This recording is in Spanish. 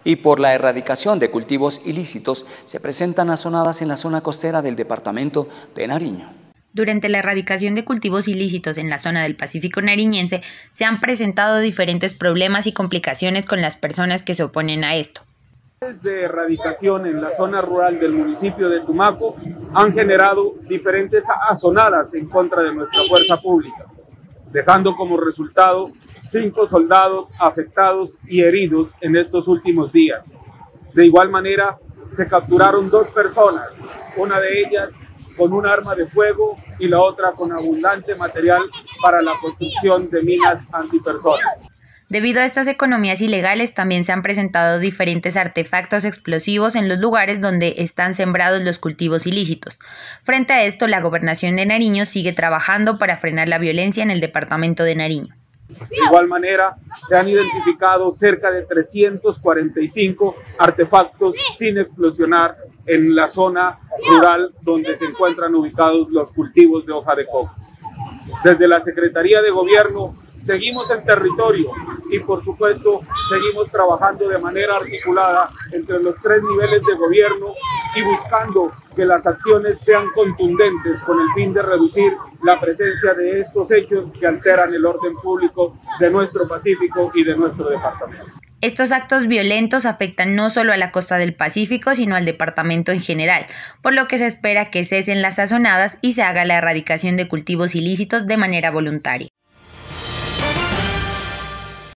y por la erradicación de cultivos ilícitos se presentan azonadas en la zona costera del departamento de Nariño. Durante la erradicación de cultivos ilícitos en la zona del Pacífico nariñense, se han presentado diferentes problemas y complicaciones con las personas que se oponen a esto. De erradicación en la zona rural del municipio de Tumaco han generado diferentes azonadas en contra de nuestra fuerza pública, dejando como resultado 5 soldados afectados y heridos en estos últimos días. De igual manera, se capturaron 2 personas, una de ellas con un arma de fuego y la otra con abundante material para la construcción de minas antipersonas. Debido a estas economías ilegales, también se han presentado diferentes artefactos explosivos en los lugares donde están sembrados los cultivos ilícitos. Frente a esto, la Gobernación de Nariño sigue trabajando para frenar la violencia en el departamento de Nariño. De igual manera, se han identificado cerca de 345 artefactos sin explosionar en la zona rural donde se encuentran ubicados los cultivos de hoja de coco. Desde la Secretaría de Gobierno seguimos en territorio y, por supuesto, seguimos trabajando de manera articulada entre los 3 niveles de gobierno y buscando que las acciones sean contundentes con el fin de reducir la presencia de estos hechos que alteran el orden público de nuestro Pacífico y de nuestro departamento. Estos actos violentos afectan no solo a la costa del Pacífico, sino al departamento en general, por lo que se espera que cesen las azonadas y se haga la erradicación de cultivos ilícitos de manera voluntaria.